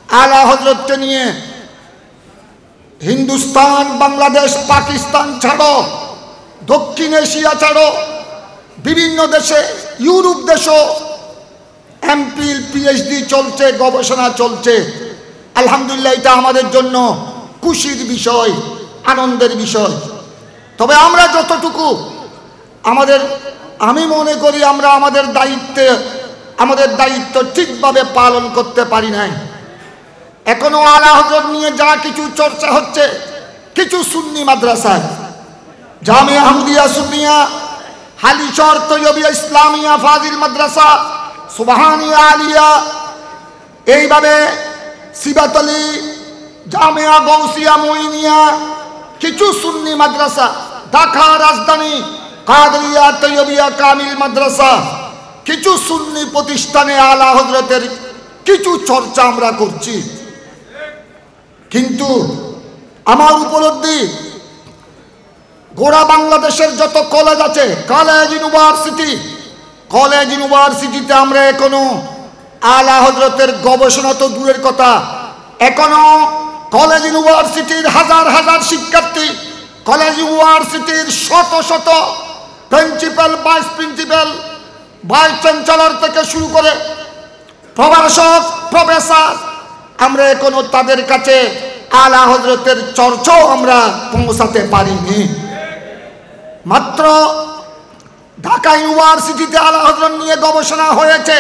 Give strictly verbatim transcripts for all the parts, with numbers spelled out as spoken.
आला हजरत के निये हिंदुस्तान बांग्लादेश पाकिस्तान छाड़ो दक्षिण एशिया छाड़ो विभिन्न देशे यूरोप देशो एमफिल पीएचडी चलছে गवेषणा चलছে আলহামদুলিল্লাহ এটা আমাদের জন্য খুশির বিষয় আনন্দের বিষয় তবে আমরা যতটুকু আমাদের আমি মনে করি আমরা আমাদের দায়িত্ব আমাদের দায়িত্ব ঠিকভাবে পালন করতে পারি নাই এখনো আলা হযরত নিয়ে যা কিছু চর্চা হচ্ছে কিছু সুন্নি মাদ্রাসা জামিয়া আহমদিয়া সুন্নিয়া হালিশহর তৈয়বিয়া ইসলামিয়া ফাজিল মাদ্রাসা সুবহানিয়া আলিয়া এইভাবে সিবাতলি জামিয়া গৌসিয়া মুইনিয়া কিছু সুন্নি মাদ্রাসা ঢাকা রাজধানী কাদরিয়া তৈয়বিয়া কামিল মাদ্রাসা কিছু সুন্নি প্রতিষ্ঠানে আলা হযরতের কিছু চর্চা আমরা করছি কিন্তু আমার উপলব্ধি গোড়া বাংলাদেশের যত কলেজ আছে কলেজ ইউনিভার্সিটি কলেজ ইউনিভার্সিটিতে আমরা এখনো আলা হযরতের গবেষণা তো দূরের কথা এখনো কলেজ ইউনিভার্সিটির হাজার হাজার শিক্ষার্থী কলেজ ইউনিভার্সিটির শত শত principal vice principal vice chancellor থেকে শুরু করে প্রভাষক প্রফেসর আমরা এখনো তাদের কাছে আলা হযরতের চর্চাও আমরা পৌঁছাতে পারিনি মাত্র ঢাকা ইউনিভার্সিটিতে আলা হযরত নিয়ে গবেষণা হয়েছে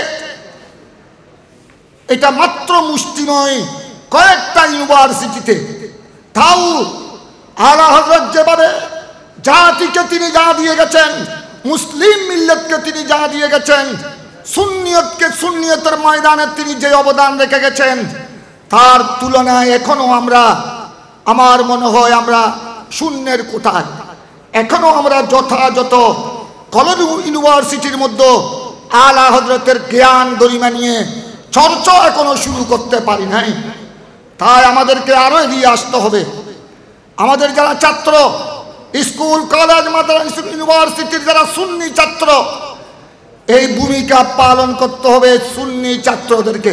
এটা মাত্র মুষ্টি নয় কয়েকটা ইউনিভার্সিটিতে তাও আলা হযরত যেভাবে জাতিকে তিনি যা দিয়ে গেছেন মুসলিম মিল্লাতকে তিনি যা দিয়ে গেছেন সুন্নিয়তকে সুন্নিয়তের ময়দানে তিনি যে অবদান রেখে গেছেন তার তুলনায় এখনো আমরা আমার মনে হয় আমরা শূন্যের কোঠায় এখনো আমরা যথাযথ কলেজ ইউনিভার্সিটির মধ্যে আলা হযরতের জ্ঞান গরিমা নিয়ে চর্চা এখনো শুরু করতে পারি নাই তাই আমাদেরকে আরো এগিয়ে আসতে হবে আমাদের যারা ছাত্র স্কুল কলেজ মাদ্রাসা ইউনিভার্সিটির যারা সুন্নি ছাত্র এই ভূমিকা পালন করতে হবে সুন্নি ছাত্রদেরকে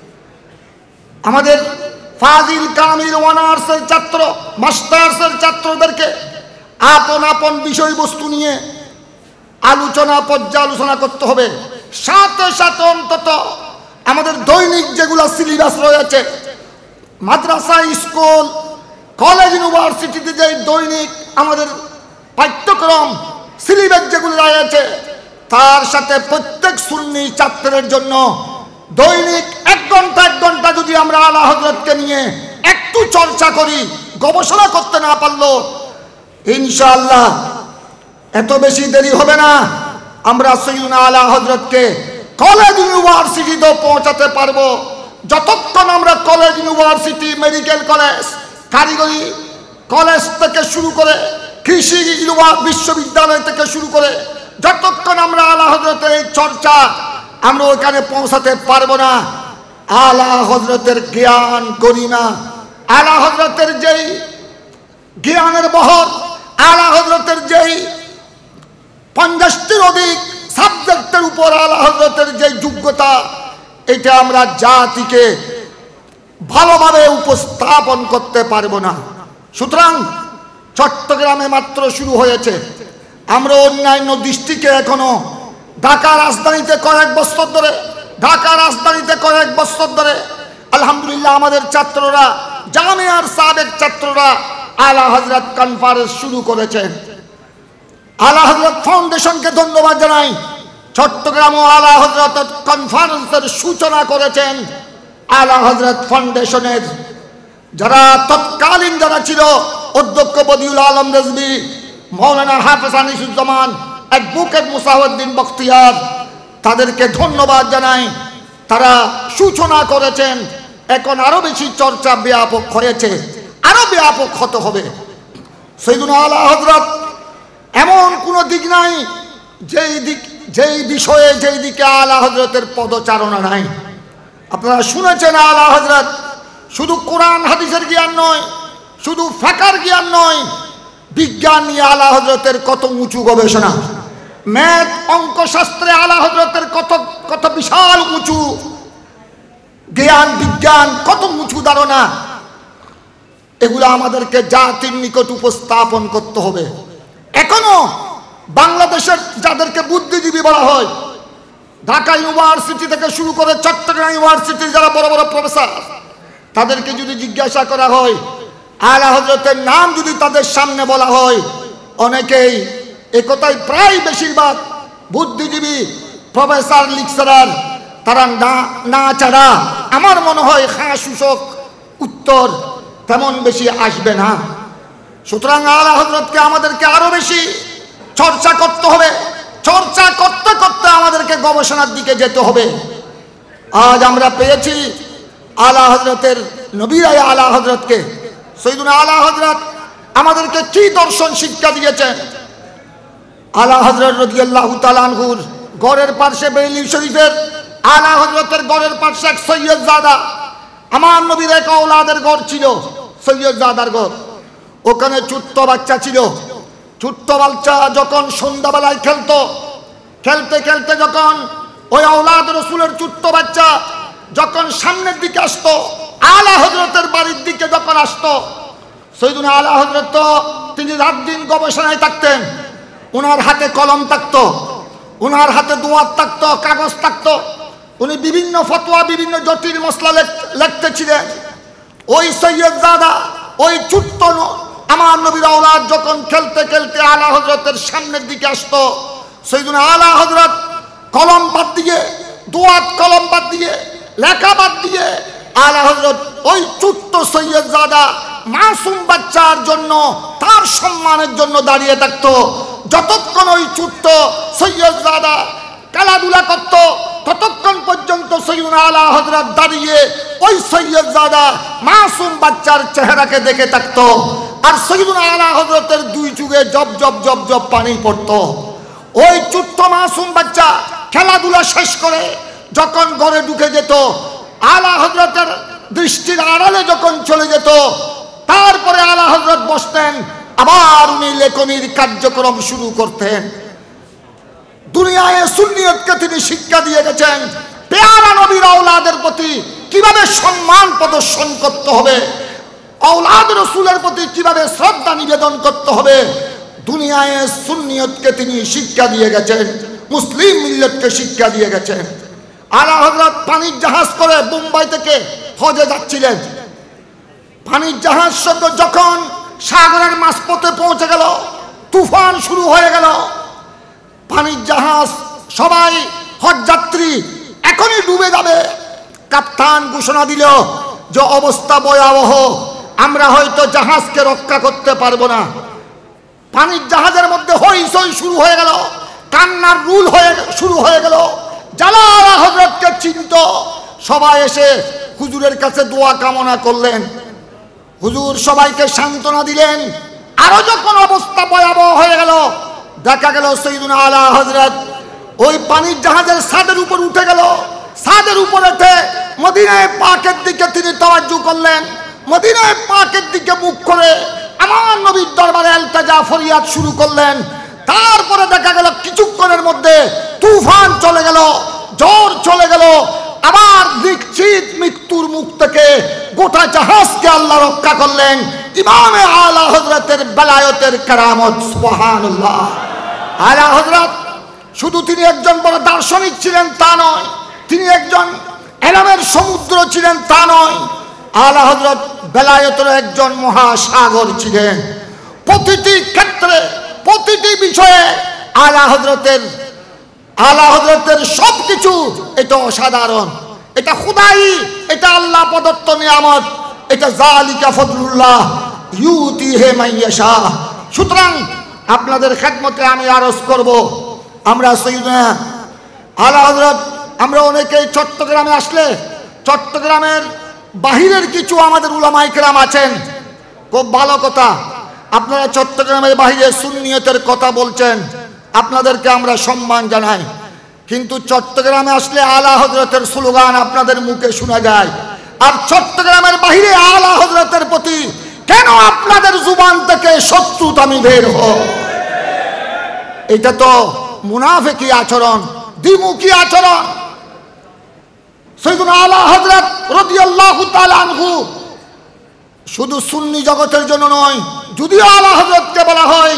আমাদের ফাজিল কামিল অনার্সের ছাত্র মাস্টার্সের ছাত্রদেরকে আপন আপন বিষয়বস্তু নিয়ে আলোচনা পর্যালোচনা করতে হবে সাথে সাথে অন্তত আমাদের দৈনিক যেগুলো সিলেবাস রয়েছে মাদ্রাসা স্কুল কলেজ ইউনিভার্সিটিতে যে দৈনিক আমাদের পাঠ্যক্রম সিলেবাস যেগুলো রয়েছে তার সাথে প্রত্যেক সুন্নি ছাত্রের জন্য দৈনিক এক ঘন্টা এক ঘন্টা যদি আমরা আলা হযরতকে নিয়ে একটু চর্চা করি গবেষণা করতে না পারলো ইনশাআল্লাহ এত বেশি দেরি হবে না আমরা সৈয়দনা আলা হযরতকে কলেজ ইউনিভার্সিটিতে পৌঁছাতে পারবো যতক্ষণ আমরা কলেজ ইউনিভার্সিটি মেডিকেল কলেজ কারিগরি কলেজ থেকে শুরু করে কৃষি বিশ্ববিদ্যালয় থেকে শুরু করে যতক্ষণ আমরা আলা হযরতের এই চর্চা আমরা ওখানে পৌঁছাতে পারবো না আলা হযরতের জ্ঞান গরিমা আলা হযরতের যেই জ্ঞানের বহর আলা হযরতের যেই পঞ্চাশটির অধিক সাবজেক্টের উপর আলা হযরতের যে যোগ্যতা এটা আমরা জাতিকে ভালোভাবে উপস্থাপন করতে পারবো না সুতরাং চট্টগ্রামে মাত্র শুরু হয়েছে আমরা অন্যান্য ডিস্ট্রিক্টে এখনো ঢাকা রাজধানীতে কয়েক বছর ধরে ঢাকা রাজধানীতে কয়েক বছর ধরে আলহামদুলিল্লাহ আমাদের ছাত্ররা জামিয়ার সাবেক ছাত্ররা আলা হযরত কনফারেন্স শুরু করেছেন আলা হযরত ফাউন্ডেশনকে ধন্যবাদ জানাই চট্টগ্রাম ও আলা হযরত কনফারেন্সের সূচনা করেছেন আলা হযরত ফাউন্ডেশনের যারা তৎকালীন যারা ছিল অধ্যক্ষ বদিউল আলম রেজভী মৌলানা হাফেজ আনিসুজ্জামান অ্যাডভোকেট মুসাউদ্দিন বখতিয়ার তাদেরকে ধন্যবাদ জানাই তারা সূচনা করেছেন এখন আরো বেশি চর্চা ব্যাপক হয়েছে আরো ব্যাপক হতে হবে সৈয়দনা আলা হযরত এমন কোন দিক নাই যেই দিক যেই বিষয়ে যেই দিকে আলা হযরতের পদচারণা নাই আপনারা শুনেছেন আলা হযরত শুধু কোরআন হাদিসের জ্ঞান নয় শুধু ফিকহের জ্ঞান নয় বিজ্ঞান নিয়ে আলা হযরতের কত উঁচু গবেষণা ম্যাথ অঙ্ক শাস্ত্রে আলা হযরতের কত কত বিশাল উঁচু জ্ঞান বিজ্ঞান কত উঁচু ধারণা, এগুলো আমাদেরকে জাতির নিকট উপস্থাপন করতে হবে। এখনো বাংলাদেশের যাদেরকে বুদ্ধিজীবী বলা হয়, ঢাকা ইউনিভার্সিটি থেকে শুরু করে চট্টগ্রাম ইউনিভার্সিটির যারা বড় বড় প্রফেসর, তাদেরকে যদি জিজ্ঞাসা করা হয়, আলা হযরতের নাম যদি তাদের সামনে বলা হয়, অনেকেই একথাই প্রায় বেশিরভাগ বুদ্ধিজীবী প্রফেসর লেকচারার তারা না না ছাড়া আমার মনে হয় হ্যাঁ সূচক উত্তর তেমন বেশি আসবে না। সুতরাং আলা হযরতকে আমাদেরকে আরো বেশি চর্চা করতে হবে। চর্চা করতে করতে আমাদেরকে গবেষণার দিকে যেতে হবে। আজ আমরা পেয়েছি আলা হযরতের নবীরাই আলা হযরতকে, সৈয়দুনা আলা হযরত আমাদেরকে কি দর্শন শিক্ষা দিয়েছেন। আলা হযরত রাদিয়াল্লাহু তাআলা আনহুর গড়ের পাশে বেরেলী শরীফের আলা হযরতের গড়ের পাশে এক সৈয়দজাদা, আমার নবীর এক আওলাদের গড় ছিল, সৈয়দজাদার গড়। ওখানে ছোট্ট বাচ্চা ছিল। ছোট্ট বাচ্চা যখন সন্ধ্যাবেলায় খেলতো, খেলতে খেলতে যখন ওই আওলাদ রাসূলের ছোট্ট বাচ্চা যখন সামনের দিকে আসতো, আলা হযরতের বাড়ির দিকে যখন আসতো, সৈয়দুনা আলা হযরত তো তিনি রাত দিন গবেষণায় থাকতেন। ওনার হাতে কলম থাকতো, ওনার হাতে দোয়াত থাকতো, কাগজ থাকতো। উনি বিভিন্ন ফতোয়া, বিভিন্ন জটিল মসলা লিখতেছিলেন। ওই সৈয়দজাদা, ওই ছোট্ট আমার নবীর আওলাদ যখন খেলতে খেলতে আলা হযরতের সামনের দিকে আসতো, সৈয়দুনা আলা হযরত কলম বাদ দিয়ে, দোয়াত কলম বাদ দিয়ে, লেখা বাদ দিয়ে আলা হযরত ওই ছোট্ট সৈয়দজাদা মাসুম বাচ্চার জন্য, তার সম্মানের জন্য দাঁড়িয়ে থাকতো। যতক্ষণ ওই ছোট্ট সৈয়দজাদা খেলাধুলা করত, ততক্ষণ পর্যন্ত সৈয়দুনা আলা হযরত দাঁড়িয়ে ওই সৈয়দজাদা মাসুম বাচ্চার চেহারাকে দেখে থাকতো। আর সৈয়দুনা আলা হযরতের দুই চোখে জব জব জব জব পানি পড়তো। ওই ছোট্ট মাসুম বাচ্চা খেলাধুলা শেষ করে যখন ঘরে ঢুকে যেত, আলা হযরতের দৃষ্টির আড়ালে যখন চলে যেত, তারপরে আলা হযরত বসতেন, আবার উনি লেখনির কার্যক্রম শুরু করতেন। দুনিয়ায় সুন্নিয়তকে তিনি শিক্ষা দিয়ে গেছেন, পেয়ারা নবীর আওলাদের প্রতি কিভাবে সম্মান প্রদর্শন করতে হবে, আওলাদ রাসূলের প্রতি কিভাবে শ্রদ্ধা নিবেদন করতে হবে, দুনিয়ায় সুন্নিয়তকে তিনি শিক্ষা দিয়ে গেছেন, মুসলিম মিল্লাতকে শিক্ষা দিয়ে গেছেন। আলা হযরত পানির জাহাজ করে মুম্বাই থেকে হজে যাচ্ছিলেন। পানির জাহাজ সঙ্গে যখন সাগরের মাঝপথে পৌঁছে গেল, তুফান শুরু হয়ে গেল। পানির জাহাজ সবাই হজ যাত্রী এখনই ডুবে যাবে। কাপ্তান ঘোষণা দিল যে অবস্থা ভয়াবহ, আমরা হয়তো জাহাজকে রক্ষা করতে পারবো না। পানির জাহাজের মধ্যে হইচই শুরু হয়ে গেল, কান্নার রুল হয়ে শুরু হয়ে গেল। যারা আলা হযরতকে চিনত সবাই এসে হুজুরের কাছে দোয়া কামনা করলেন। হুজুর সবাইকে সান্ত্বনা দিলেন। আরো যখন অবস্থা ভয়াবহ হয়ে গেল, দেখা গেল সৈয়দুনা আলা হযরত ওই পানির জাহাজের ছাদের উপর উঠে গেল। ছাদের উপর উঠে মদিনায়ে পাকের দিকে তিনি তাওয়াজ্জু করলেন। মদিনায়ে পাকের দিকে মুখ করে আমার নবীর দরবারে ইলতিজা ফরিয়াদ শুরু করলেন। তারপরে দেখা গেল কিছুক্ষণের মধ্যে তুফান চলে গেল, ঝড় চলে গেল। আবার নিশ্চিত মৃত্যুর মুখ থেকে গোটা জাহাজকে আল্লাহ রক্ষা করলেন। ইমামে আলা হযরতের বেলায়েতের কারামত, সুবহানাল্লাহ। আলা হযরত শুধু তিনি একজন বড় দার্শনিক ছিলেন তা নয়, তিনি একজন এলমের সমুদ্র ছিলেন তা নয়, আলা হযরত বেলায়েতের একজন মহাসাগর ছিলেন। প্রতিটি ক্ষেত্রে, প্রতিটি বিষয়ে আলা হযরতের আলা হযরতের সবকিছু এটা অসাধারণ, এটা খুদাই, এটা আল্লাহ প্রদত্ত নিয়ামত, এটা জালিকা ফজলুল্লাহ ইউতিহি মান ইয়াশা। সুতরাং আপনাদের খেদমতে আমি আরজ করব, আমরা সৈয়দনা আলা হযরত, আমরা অনেকেই চট্টগ্রামে আসলে চট্টগ্রামের বাহিরের কিছু আমাদের উলামায়ে কেরাম আছেন, খুব ভালো কথা। আপনারা চট্টগ্রামের বাহিরে সুন্নিয়তের কথা বলছেন, আপনাদেরকে আমরা সম্মান জানাই। কিন্তু চট্টগ্রামে আসলে আলা হযরতের স্লোগান আপনাদের মুখে শোনা যায়, আর চট্টগ্রামের বাহিরে আলা হযরতের প্রতি কেন আপনাদের জুবান থেকে শত্রুতামি বের হয়? এটা তো মুনাফিকি আচরণ, দ্বিমুখী আচরণ। সৈয়দুনা আলা হযরত রাদিয়াল্লাহু তাআলা আনহু শুধু সুন্নি জগতের জন্য নয়, যদিও আলা হযরতকে বলা হয়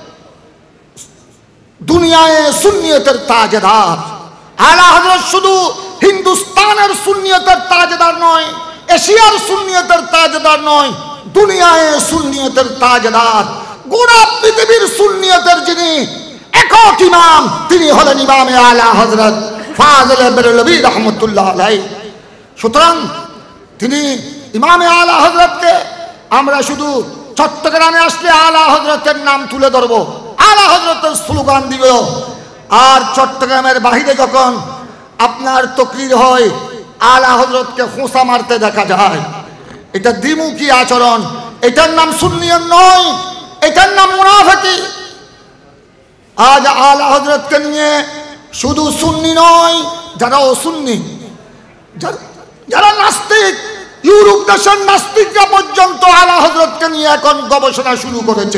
দুনিয়ায় সুন্নিয়তের তাজদার, আলা হযরত শুধু হিন্দুস্তানের সুন্নিয়তের তাজদার নয়, এশিয়ার সুন্নিয়তের তাজদার নয়, দুনিয়ায় সুন্নিয়তের তাজদার, গোটা পৃথিবীর সুন্নিয়তের যিনি একক ইমাম, তিনি হলেন ইমামে আলা হযরত ফাজলে বেরলভী রহমতুল্লাহ আলাইহি। সুতরাং তিনি ইমামে আলা হযরতকে আমরা শুধু চট্টগ্রামে আসলে আলা হযরতের নাম তুলে ধরবো, আলা হযরতের স্লোগান দিব, আর চট্টগ্রামের বাহিরে যখন আপনার তকরির হয় আলা হযরতকে খোঁচা মারতে দেখা যায়, এটা দ্বিমুখী আচরণ, এটার নাম সুন্নিয়ত নয়, এটার নাম মুনাফিকি। আজ আলা হযরতকে নিয়ে শুধু সুন্নি নয়, যারা অসুন্নি, যারা নাস্তিক, ইউরোপ দেশের নাস্তিকরা পর্যন্ত আলা হযরতকে নিয়ে এখন গবেষণা শুরু করেছে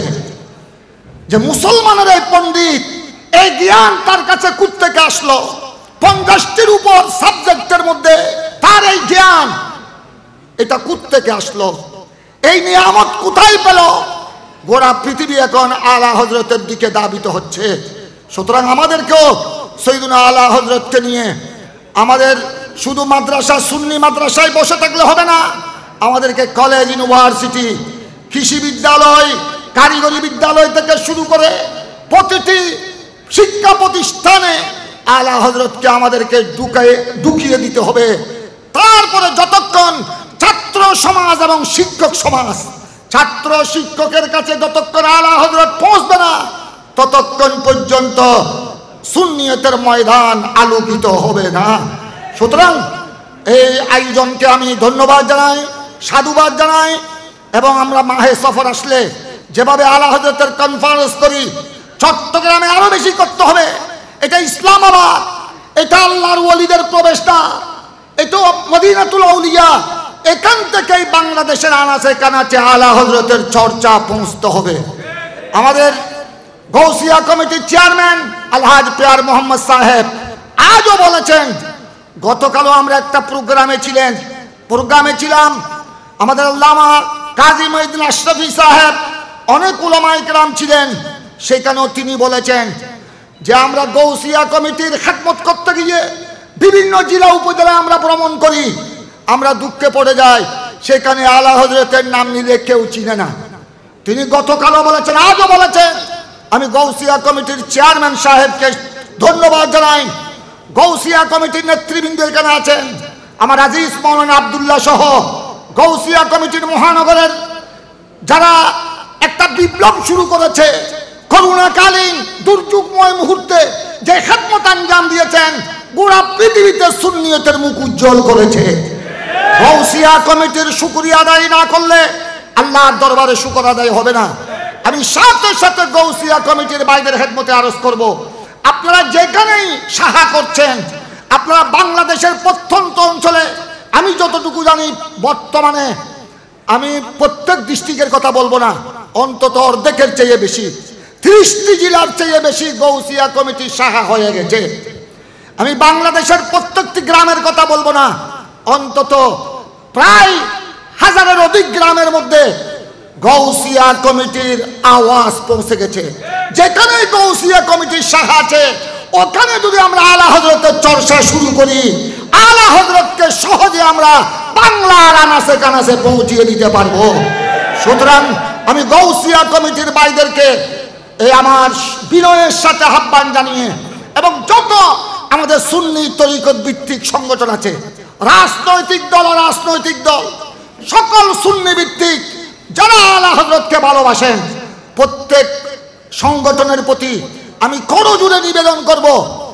যে মুসলমানের এই পণ্ডিত, এই জ্ঞান তার কাছে কোত্থেকে আসলো, পঞ্চাশটির উপর সাবজেক্টের মধ্যে তার এই জ্ঞান, এটা কোত্থেকে আসলো, এই নিয়ামত কোথায় পেল। গোটা পৃথিবী এখন আলা হযরতের দিকে ধাবিত হচ্ছে। সুতরাং আমাদেরকেও সৈয়দনা আলা হযরতকে নিয়ে আমাদের শুধু মাদ্রাসা, সুন্নি মাদ্রাসায় বসে থাকলে হবে না, আমাদেরকে কলেজ, ইউনিভার্সিটি, কৃষি বিদ্যালয়, কারিগরি বিদ্যালয় থেকে শুরু করে প্রতিটি শিক্ষা প্রতিষ্ঠানে আলা হযরতকে আমাদেরকে ঢুকিয়ে ঢুকিয়ে দিতে হবে। তারপরে যতক্ষণ ছাত্র সমাজ এবং শিক্ষক সমাজ, ছাত্র শিক্ষকের কাছে যতক্ষণ আলা হযরত পৌঁছবে না, ততক্ষণ পর্যন্ত সুন্নিয়তের ময়দান আলোকিত হবে না। সুতরাং এই আয়োজনকে আমি ধন্যবাদ জানাই, সাধুবাদ জানাই, এবং আমরা মাহে সফর আসলে যেভাবে আলা হযরতের কনফারেন্স করি, চট্টগ্রামে আরো বেশি করতে হবে। এটা ইসলামাবাদ, এটা আল্লাহর ওলিদের প্রবেশদ্বার, এটা মদিনাতুল আউলিয়া, এখান থেকেই বাংলাদেশের আনাচে কানাচে আলা হযরতের চর্চা পৌঁছতে হবে। আমাদের গৌসিয়া কমিটির চেয়ারম্যান আলহাজ পেয়ার মোহাম্মদ সাহেব আজও বলেছেন, গতকালও আমরা একটা প্রোগ্রামে ছিলেন, প্রোগ্রামে ছিলাম আমাদের আল্লামা কাজী মঈনুদ্দিন আশরাফী সাহেব, অনেক উলামায়ে কেরাম ছিলেন, সেখানেও তিনি বলেছেন যে আমরা গৌসিয়া কমিটির খেদমত করতে গিয়ে বিভিন্ন জেলা উপজেলায় আমরা ভ্রমণ করি, আমরা দুঃখে পড়ে যাই, সেখানে আলা হযরতের নাম নিলে কেউ চিনে না। তিনি গতকালও বলেছেন, আজও বলেছেন। আমি গৌসিয়া কমিটির চেয়ারম্যান সাহেবকে ধন্যবাদ জানাই, গৌসিয়া কমিটির নেতৃবৃন্দ এখানে আছেন, আমার আজিজ মাওলানা আব্দুল্লাহ সহ গৌসিয়া কমিটির মহানগরের যারা একটা বিপ্লব শুরু করেছে, করোনাকালীন দুর্যোগময় মুহূর্তে যে খেদমত আঞ্জাম দিয়েছেন, গোটা পৃথিবীতে সুন্নিয়তের মুখ উজ্জ্বল করেছে। গৌসিয়া কমিটির শুকরিয়া আদায় না করলে আল্লাহর দরবারে শুকর আদায় হবে না। আমি সাথে সাথে গৌসিয়া কমিটির বাইরের খেদমতে আরজ করব, আপনারা যেখানেই সাহা করছেন, আপনারা বাংলাদেশের প্রত্যন্ত অঞ্চলে, আমি যতটুকু জানি বর্তমানে, আমি প্রত্যেক ডিস্ট্রিক্টের কথা বলবো না, অন্তত অর্ধেকের চেয়ে বেশি, ত্রিশটি জেলার চেয়ে বেশি গৌসিয়া কমিটির সাহা হয়ে গেছে। আমি বাংলাদেশের প্রত্যেকটি গ্রামের কথা বলবো না, অন্তত প্রায় হাজারের অধিক গ্রামের মধ্যে গৌসিয়া কমিটির আওয়াজ পৌঁছে গেছে। যেখানে গৌসিয়া কমিটির শাখা আছে, ওখানে যদি আমরা আলা হযরতের চর্চা শুরু করি, আলা হযরতকে সহজে আমরা বাংলার আনাচে কানাচে পৌঁছিয়ে দিতে পারবো। সুতরাং আমি গৌসিয়া কমিটির ভাইদেরকে এই আমার বিনয়ের সাথে আহ্বান জানিয়ে, এবং যত আমাদের সুন্নি তরিকত ভিত্তিক সংগঠন আছে, রাজনৈতিক দল, রাজনৈতিক দল সকল সুন্নি ভিত্তিক যারা আলা হযরতকে ভালোবাসেন, প্রত্যেক সংগঠনের প্রতি আমি করজোড়ে নিবেদন করব,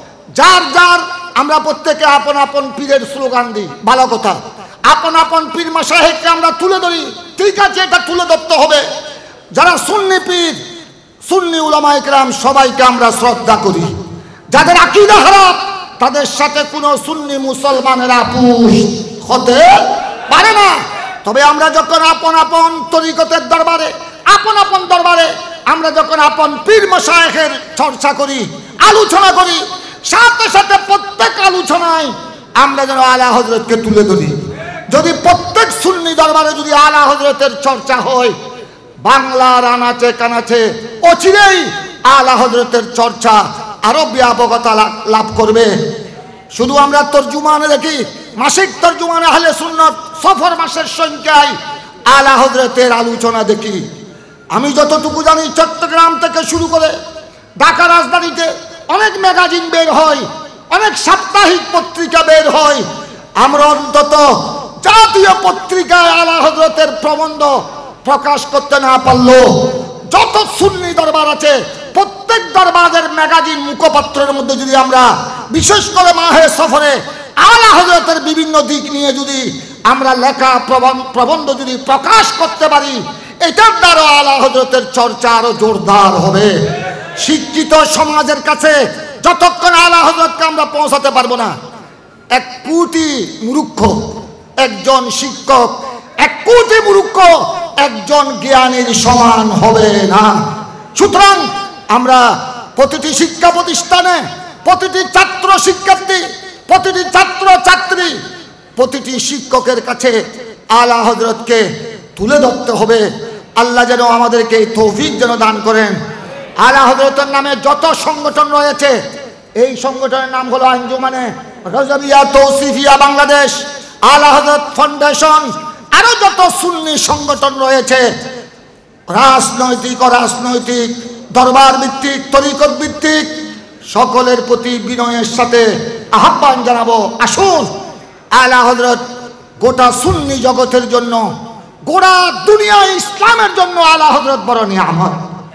যার যার আমরা প্রত্যেকে আপন আপন পীরের স্লোগান দিই, ভালো কথা, আপন আপন পীর মাশায়েখকে আমরা তুলে ধরি, ঠিক আছে, এটা তুলে ধরতে হবে। যারা সুন্নি পীর, সুন্নি উলামায়ে কেরাম সবাইকে আমরা শ্রদ্ধা করি। যাদের আকীদা খারাপ, তাদের সাথে কোনো সুন্নি মুসলমানের আপোষ হতে পারে না। তবে আমরা যখন আপন আপন তরিকতের দরবারে, আপন আপন দরবারে আমরা যখন আপন পীর মাশায়েখের চর্চা করি, আলোচনা করি, সাথে সাথে প্রত্যেক আলোচনায় আমরা যেন আলা হযরতকে তুলে ধরি। যদি প্রত্যেক সুন্নি দরবারে যদি আলা হযরতের চর্চা হয়, বাংলার আনাচে কানাচে অচিরেই আলা হযরতের চর্চা আরো ব্যাপকতা লাভ করবে। শুধু আমরা তরজুমানে দেখি, মাসিক তরজুমানে আহলে সুন্নাত সফর মাসের সংখ্যায় আলা হযরতের আলোচনা দেখি। আমি যতটুকু জানি চট্টগ্রাম থেকে শুরু করে ঢাকা রাজধানীতে অনেক ম্যাগাজিন বের হয়, অনেক সাপ্তাহিক পত্রিকা বের হয়। আমরা অন্তত জাতীয় পত্রিকায় আলা হযরতের প্রবন্ধ প্রকাশ করতে না পারলেও যত সুন্নি দরবার আছে প্রত্যেক দরবারের ম্যাগাজিন মুখপত্রের মধ্যে যদি আমরা বিশেষ করে মাহে সফরে আলা হযরতের বিভিন্ন দিক নিয়ে যদি আমরা লেখা প্রবন্ধ যদি প্রকাশ করতে পারি, এটার দ্বারা আলা হযরতের চর্চা আরো জোরদার হবে। শিক্ষিত সমাজের কাছে যতক্ষণ আলা হযরতকে আমরা পৌঁছাতে পারবো না, এক কোটি মূর্খ একজন শিক্ষক, এক কোটি মূর্খ একজন জ্ঞানীর সমান হবে না। সুতরাং আমরা প্রতিটি শিক্ষা প্রতিষ্ঠানে প্রতিটি ছাত্র শিক্ষার্থী, প্রতিটি ছাত্র ছাত্রী, প্রতিটি শিক্ষকের কাছে আলা হযরতকে তুলে ধরতে হবে। আল্লাহ যেন আমাদেরকে এই তৌফিক যেন দান করেন। আলা হযরতের নামে যত সংগঠন রয়েছে, এই সংগঠনের নাম হলো আঞ্জুমানে রজবিয়া তৌসিফিয়া বাংলাদেশ, আলা হযরত ফাউন্ডেশন, আরো যত সুন্নি সংগঠন রয়েছে, রাজনৈতিক অরাজনৈতিক, দরবার ভিত্তিক, তরিকত ভিত্তিক, সকলের প্রতি বিনয়ের সাথে আহ্বান জানাবো, আসুন আলা হযরত গোটা সুন্নি জগতের জন্য, গোটা দুনিয়া ইসলামের জন্য আলা হযরত বড় নিয়ামত।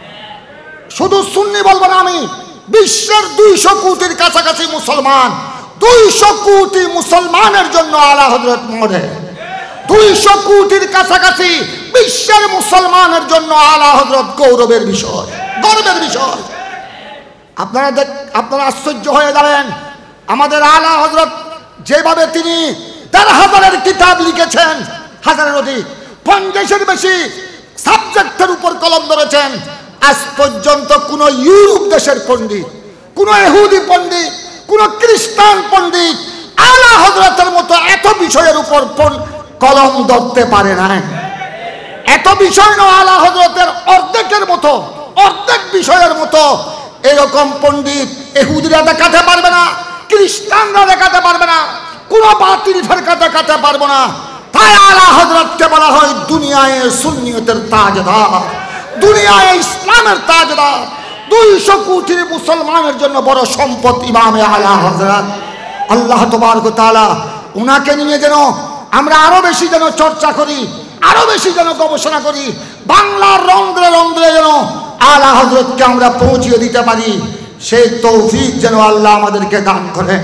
শুধু সুন্নি বলবো না, আমি বিশ্বের দুইশো কোটির কাছাকাছি মুসলমান, দুইশো কোটি মুসলমানের জন্য আলা হযরত মরে। দুইশো কোটির কাছাকাছি বিশ্বের মুসলমানের জন্য আলা হযরত গৌরবের বিষয়, গর্বের বিষয়। আপনারা দেখ, আপনারা আশ্চর্য হয়ে যাবেন, আমাদের আলা হযরত যেভাবে তিনি দেড় হাজারের কিতাব লিখেছেন, হাজারের অধিক, পঞ্চাশের বেশি সাবজেক্টের উপর কলম ধরেছেন। আজ পর্যন্ত কোন ইউরোপ দেশের পণ্ডিত, কোন ইহুদি পণ্ডিত, কোন খ্রিস্টান পণ্ডিত আলা হযরতের মতো এত বিষয়ের উপর কলম ধরতে পারে না। এত বিষয় নয়, আলা হযরতের অর্ধেকের মতো, অর্ধেক বিষয়ের মতো এরকম পণ্ডিত ইহুদিরা দেখাতে পারবে না, খ্রিস্টানরা দেখাতে পারবে না, কোন বাতিল ফেরকা দেখাতে পারবে না। তাই আলা হযরতকে বলা হয় দুনিয়ায় সুন্নিয়তের তাজদার, দুনিয়ায় ইসলামের তাজদার। দুইশো কোটি মুসলমানের জন্য বড় সম্পদ ইমামে আলা হযরত। আল্লাহ তাবারক ওয়া তাআলা উনাকে নিয়ে যেন আমরা আরো বেশি যেন চর্চা করি, আরো বেশি যেন গবেষণা করি, বাংলার রন্ধ্রে রন্ধ্রে যেন আলা হযরতকে আমরা পৌঁছিয়ে দিতে পারি, সেই তৌফিক যেন আল্লাহ আমাদেরকে দান করেন।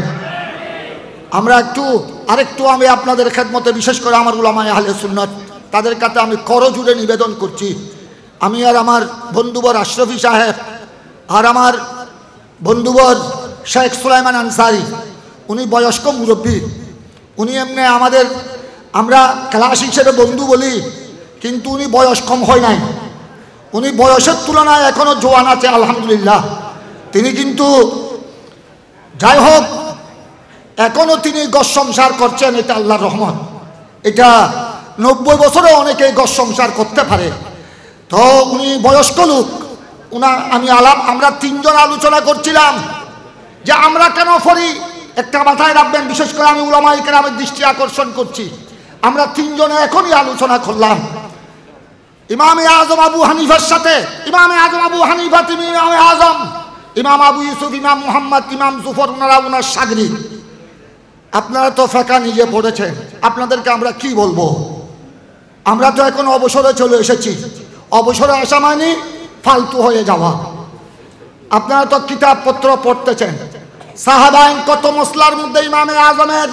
আমরা একটু আরেকটু আমি আপনাদের খেদমতে, বিশেষ করে আমার উলামায়ে আহলে সুন্নাত, তাদের কাছে আমি করজোড়ে নিবেদন করছি। আমি আর আমার বন্ধুবর আশরাফি সাহেব আর আমার বন্ধুবর শেখ সুলাইমান আনসারি, উনি বয়স্ক মুরব্বী, উনি এমনি আমাদের, আমরা ক্লাস হিসেবে বন্ধু বলি, কিন্তু উনি বয়স কম হয় নাই, উনি বয়সের তুলনায় এখনো জোয়ান আছে আলহামদুলিল্লাহ। তিনি কিন্তু যাই হোক এখনো তিনি গস সংসার করছেন, এটা আল্লাহর রহমত। এটা নব্বই বছরে অনেকে গস সংসার করতে পারে। তো উনি বয়স্ক লোক, উনা আমি আলাপ আমরা তিনজন আলোচনা করছিলাম যে আমরা কেন ফরি, একটা মাথায় রাখবেন, বিশেষ করে আমি উলামায়ে কেরামের দৃষ্টি আকর্ষণ করছি। আমরা তিনজনে এখনই আলোচনা করলাম ইমামে আজম আবু হানিফার সাথে। ইমামে আজম আবু হানিফা তিনি ইমামে আজম, ইমাম আবু ইউসুফ, ইমাম মুহাম্মদ, ইমাম জুফর, ওনারা ওনার শাগরিদ। আপনারা তো ফেকা নিজে পড়েছেন, আপনাদেরকে আমরা কি বলবো? আমরা তো এখন অবসরে চলে এসেছি। অবসরে আসা মানে ফালতু হয়ে যাওয়া। আপনারা তো কিতাবপত্র পড়তেছেন, সাহাবায়ে কত মসলার মধ্যে ইমামে আজমের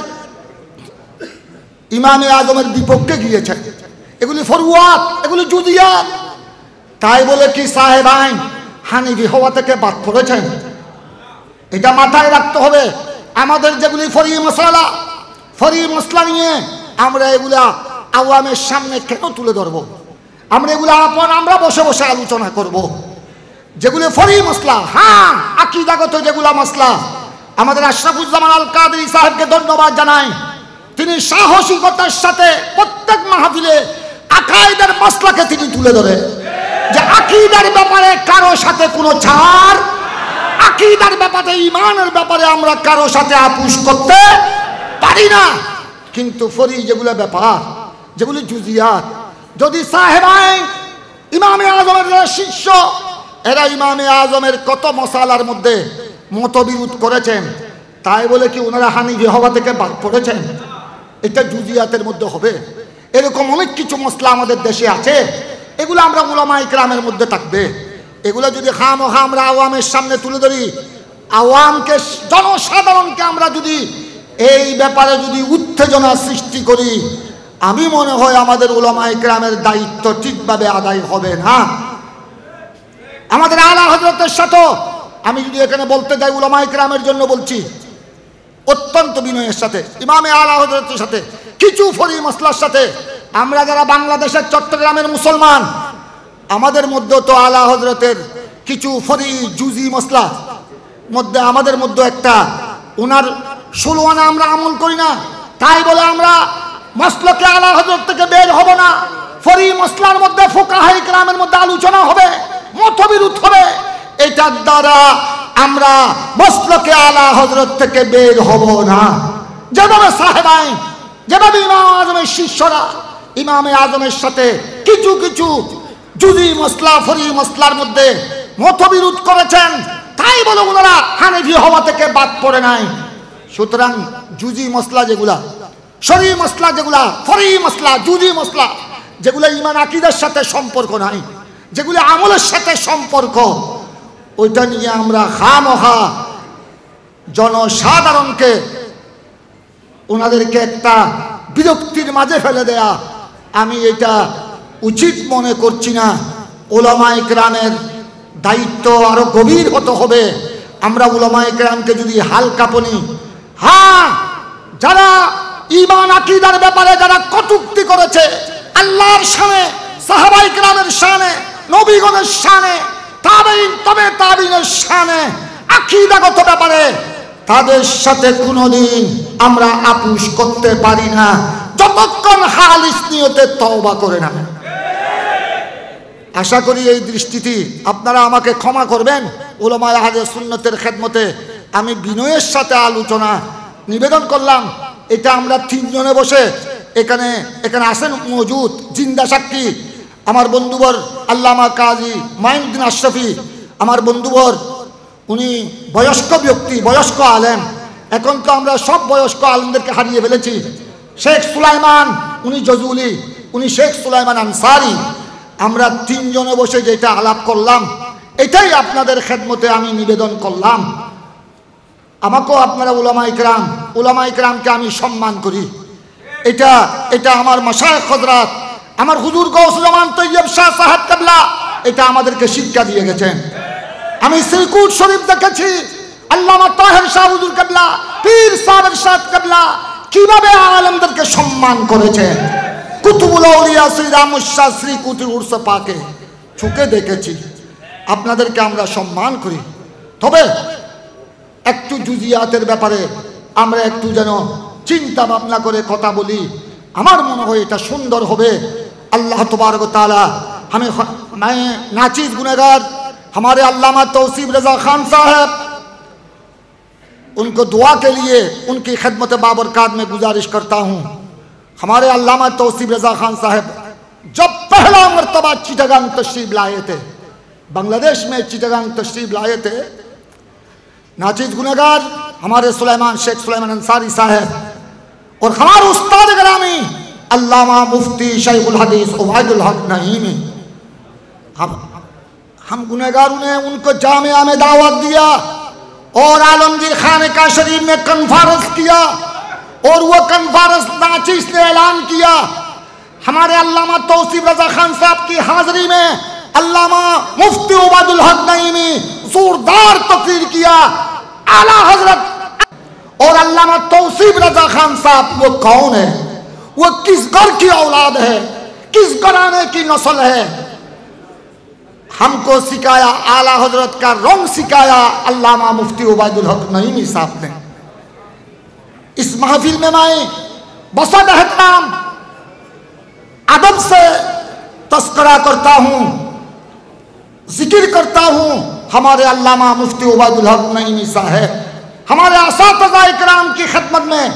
ইমামে আজমের বিপক্ষে গিয়েছেন। এগুলি ফরওয়াত, এগুলি জুদিয়াত। তাই বলে কি সাহেবাইন হানিফি হওয়া থেকে বাদ পড়েছেন? এটা মাথায় রাখতে হবে। আমাদের যেগুলি ফরি মশলা, ফরি মশলা নিয়ে আমরা এগুলা আওয়ামের সামনে কেন তুলে ধরবো? আমরা এগুলো আপন আমরা বসে বসে আলোচনা করব। যেগুলো ফরি মশলা, হ্যাঁ আকীদাগত যেগুলা মশলা, আমাদের আশরাফুজ্জামান আল কাদরি সাহেবকে ধন্যবাদ জানাই। তিনি তিনি সাহসিকতার সাথে প্রত্যেক মাহফিলে আকাইদার মাসলাকে তিনি তুলে ধরে যে আকীদার ব্যাপারে কারো সাথে কোনো ছাড়, আকীদার ব্যাপারে ঈমানের ব্যাপারে আমরা কারো সাথে আপোষ করতে পারি না। কিন্তু ফরি যেগুলো ব্যাপার, যেগুলি জুজিয়াত, যদি সাহেবাইন ইমামে আজমের শিষ্য, এরা ইমামে আজমের কত মশালার মধ্যে মতবিরোধ করেছেন, তাই বলে কি ওনারা হানিফি হওয়া থেকে বাদ পড়েছেন? এটা জুজিয়াতের মধ্যে হবে। এরকম অনেক কিছু মশলা আমাদের দেশে আছে, এগুলো আমরা উলামায়ে কেরামের মধ্যে থাকবে। এগুলো যদি খামখা আমরা আওয়ামের সামনে তুলে ধরি, আওয়ামকে জনসাধারণকে আমরা যদি এই ব্যাপারে যদি উত্তেজনা সৃষ্টি করি, আমি মনে হয় আমাদের উলামায়ে কেরামের দায়িত্ব ঠিকভাবে আদায় হবে না। আমাদের আলা হযরতের সাথে আমি যদি এখানে বলতে যাই, উলামায়ে কেরামের জন্য বলছি, অত্যন্ত বিনয়ের সাথে ইমামে আলা হযরতের সাথে কিছু ফরি মাসলার সাথে আমরা যারা বাংলাদেশের চট্টগ্রামের মুসলমান, আমাদের মধ্যে তো আলা হযরতের কিছু ফরি জুজি মাসলা মধ্যে আমাদের মধ্যে একটা ওনার ষোলো আনা আমরা আমল করি না, তাই বলে আমরা মাসলাকে আলা হযরত থেকে বের হব না। ফরি মাসলার মধ্যে ফুকাহায়ে কেরামের মধ্যে আলোচনা হবে, মতবিরোধ হবে, এটার দ্বারা আমরা মাসলাকে আলা হযরত থেকে বের হব না। যেভাবে সাহেবাইন, যেভাবে ইমাম আজমের শিষ্যরা ইমামে আজমের সাথে কিছু কিছু জুজি মাসলা ফরি মাসলার মধ্যে মতবিরোধ করেছেন, তাই বলে ওনারা হানাফি হওয়া থেকে বাদ পড়ে নাই। সুতরাং জুজি মাসলা যেগুলা, শরঈ মাসলা যেগুলা, ফরি মাসলা, জুজি মাসলা যেগুলা ঈমান আকীদার সাথে সম্পর্ক নাই, যেগুলো আমলের সাথে সম্পর্ক, ওইটা নিয়ে আমরা খামখা জনসাধারণকে ওনাদেরকে একটা বিরক্তির মাঝে ফেলে দেয়া, আমি এটা উচিত মনে করছি না। উলামায়ে কেরামের দায়িত্ব আরো গভীর হতে হবে। আমরা উলামায়ে কেরামকে যদি হালকা পনি, হ্যাঁ যারা ঈমান আকীদার ব্যাপারে যারা কটূক্তি করেছে, আল্লাহর শানে, সাহাবায়ে কেরামের শানে, নবীগণের শানে, তাবেঈন তবে তাবেঈনের শানে, আকীদাগত ব্যাপারে তাদের সাথে কোনোদিন আমরা আপোষ করতে পারি না যতক্ষণ খালিস নিয়তে তওবা করে না। আশা করি এই দৃষ্টিতে আপনারা আমাকে ক্ষমা করবেন। উলামায়ে আহলে সুন্নতের খেদমতে আমি বিনয়ের সাথে আলোচনা নিবেদন করলাম। এটা আমরা তিনজনে বসে এখানে এখানে আসেন মজুদ জিন্দা সাক্ষী আমার বন্ধুবর আল্লামা কাজী মাইনুদ্দিন আশরাফি, আমার বন্ধুবর, উনি বয়স্ক ব্যক্তি, বয়স্ক আলেম। এখন তো আমরা সব বয়স্ক আলেমদেরকে হারিয়ে ফেলেছি। শেখ সুলাইমান, উনি জজুলি, উনি শেখ সুলাইমান আনসারি। আমরা তিনজনে বসে যেটা আলাপ করলাম, এটাই আপনাদের খেদমতে আমি নিবেদন করলাম। আমাকেও আপনারা উলামায়ে কেরাম, উলামায়ে কেরামকে আমি সম্মান করি। এটা এটা আমার মাশায়েখ হযরত, আমার হুজুর গৌসুল জামান তৈয়ব শাহ সাহেব কেবলা এটা আমাদেরকে শিক্ষা দিয়ে গেছেন। আমি শ্রীকুট শরীফ দেখেছি, আল্লামা তাহের শাহ হুজুর কেবলা, পীর সাহেব ইরশাদ কেবলা কিভাবে আলেমদেরকে সম্মান করেছেন। কুতুবুল আউলিয়া শ্রী রামুশাহ শ্রীকুটির উর্স পাকে চোখে দেখেছি। আপনাদেরকে আমরা সম্মান করি, তবে একটু জুজিয়াতের ব্যাপারে আমরা একটু যেন চিন্তা ভাবনা করে কথা বলি। আমার মনে হয় এটা সুন্দর হবে। अल्लाह तबारक व तआला हमें, मैं नाचीज़ गुनहगार हमारे अल्लामा तौसीफ रज़ा खान साहब, उनको दुआ के लिए उनकी खिदमत बाबरकात में गुजारिश करता हूँ। हमारे अल्लामा तौसीफ रज़ा खान साहब जब पहला मरतबा चिटगांग तशरीफ लाए थे, बांग्लादेश में चिटगांग तशरीफ लाए थे, नाचीज़ गुनहगार हमारे सुलेमान शेख सुलेमान अंसारी साहब और हमारे उस्ताद ग्रामी अल्लामा मुफ्ती शेखुल हदीस उबैदुल हक नईमी, हम हम गुनहगारों ने उनको जामिया में दावत दिया और आलमगीर खानका शरीफ में कन्फरेंस किया और वो कन्फरेंस नाचीज़ ने ऐलान किया। हमारे अल्लामा तौसीफ रज़ा खान साहब की हाजिरी में अल्लामा मुफ्ती उबैदुल हक नईमी जोरदार तकरीर किया। आला हजरत और अल्लामा तौसीफ रज़ा खान साहब वो कौन है, वो किस घर की औलाद है, किस घराने की नस्ल है, हमको सिखाया। आला हजरत का रंग सिखाया अल्लामा मुफ्ती उबैदुल हक नईमी साहब ने। इस महफिल में मैं बसद एहतराम अदब से तस्करा करता हूँ, जिक्र करता हूँ हमारे अल्लामा मुफ्ती उबैदुल हक नईमी साहब, हमारे असातिज़ा इकराम की खिदमत में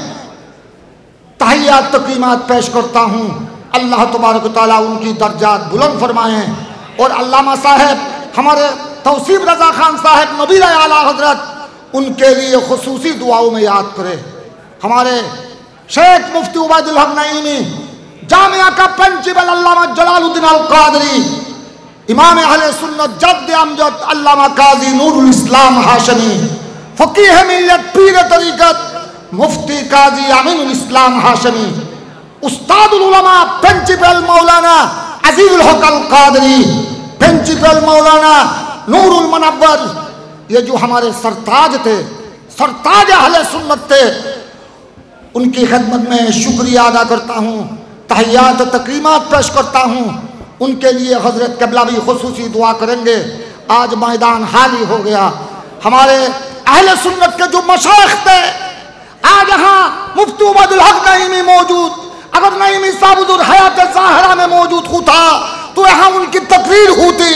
तहियात तक़रीमात पेश करता हूँ। अल्लाह तबारक व तआला उनकी दर्जात बुलंद फरमाएँ और अल्लामा साहब हमारे तौसीफ रज़ा खान साहब नबी आला हज़रत उनके लिए खुसूसी दुआओं में याद करे। हमारे शेख मुफ्ती उबैदुल हक नईमी जामिया का प्रिंसिपल अल्लामा जलालुद्दीन अल कादरी, इमाम अहले सुन्नत जद्द अमजद अल्लामा काजी नूरुल इस्लाम हाशमी, फकीह मिल्लत पीर तरीक़त मुफ्ती काजी अमीनुल इस्लाम हाशमी, उस्तादुल उलमा प्रिंसिपल मौलाना अजीजुल हक अल कादरी, प्रिंसिपल मौलाना नूरुल मुनव्वर, ये जो हमारे सरताज थे, सरताज अहले सुन्नत थे, उनकी खिदमत में शुक्रिया अदा करता हूँ, तहियात तक़रीमात पेश करता हूँ। उनके लिए हज़रत क़िबला भी खुसूसी दुआ करेंगे। आज मैदान खाली हो गया। हमारे अहले सुन्नत के जो मशाइख थे, आज यहाँ मुफ्ती उबैदुल हक नईमी मौजूद, अगर नईमी साहब हुज़ूर हयात ज़ाहिरा में मौजूद होता तो यहाँ उनकी तकरीर होती।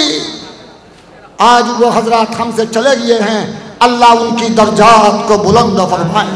आज वो हजरत हमसे चले गए हैं, अल्लाह उनकी दर्जात को बुलंद फरमाए।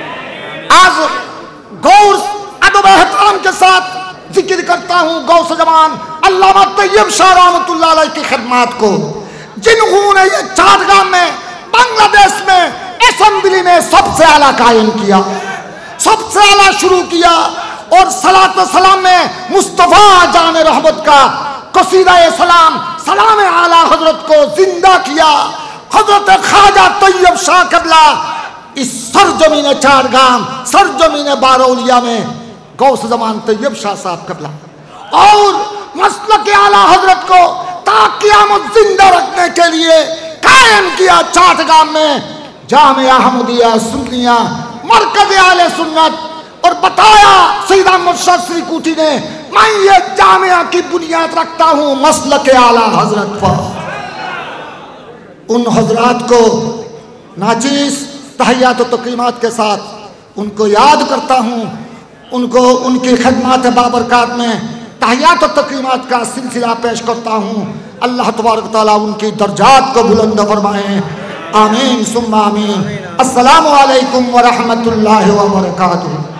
आज गौर अदब एहतराम के साथ जिक्र करता हूँ गौस जमान अल्लामा तैयब शाह रहमतुल्लाह अलैह की खिदमत को, जिन्होंने ये चाटगाम में बांग्लादेश में असेंबली में सबसे आला कायम किया, सबसे आला शुरू किया और सलात सलाम में मुस्तफ़ा जान रहमत का कसीदा सलाम सलाम आला हजरत को जिंदा किया। हजरत ख्वाजा तैयब शाह क़िबला इस सरजमीन चाटगाम, सरजमीन बारौलिया में गौस ज़मान तैयब शाह साहब क़िबला और मसलक आला हजरत को ताक़ियामत जिंदा रखने के लिए कायम किया। चाटगाम में जामिया अहमदिया सुन्निया मरकज़ आले सुन्नत, और बताया सैयद अहमद शाह श्रीकुटी ने, मैं ये जामिया की बुनियाद रखता हूँ मसलक आला हजरत पर। उन हजरात को नाचीस तहियात तक़रीमात के साथ उनको याद करता हूँ, उनको उनकी खिदमत बाबरकात में तहियात तक़रीमात का सिलसिला पेश करता हूँ। अल्लाह तबारक व तआला उनकी दर्जात को बुलंद फरमाएँ। आमीन सुम्मा आमीन। अस्सलामु अलैकुम व रहमतुल्लाहि व बरकातुहू।